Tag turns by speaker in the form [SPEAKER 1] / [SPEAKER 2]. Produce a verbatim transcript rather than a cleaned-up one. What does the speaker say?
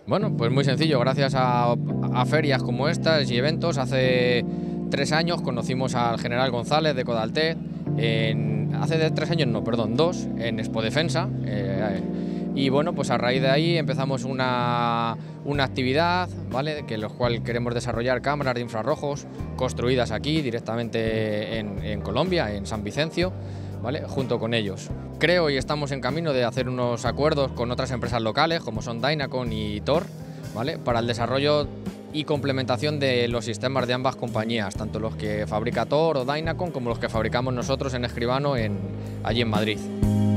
[SPEAKER 1] Bueno, pues muy sencillo, gracias a, a ferias como estas y eventos, hace tres años conocimos al general González de Codaltet, en, hace de tres años no, perdón, dos, en Expo Defensa, eh, y bueno, pues a raíz de ahí empezamos una, una actividad, ¿vale?, que en la cual queremos desarrollar cámaras de infrarrojos construidas aquí directamente en, en Colombia, en San Vicencio, ¿vale?, junto con ellos. Creo y estamos en camino de hacer unos acuerdos con otras empresas locales, como son Dynacon y Thor, ¿vale?, para el desarrollo y complementación de los sistemas de ambas compañías, tanto los que fabrica Thor o Dynacon como los que fabricamos nosotros en Escribano, en, allí en Madrid.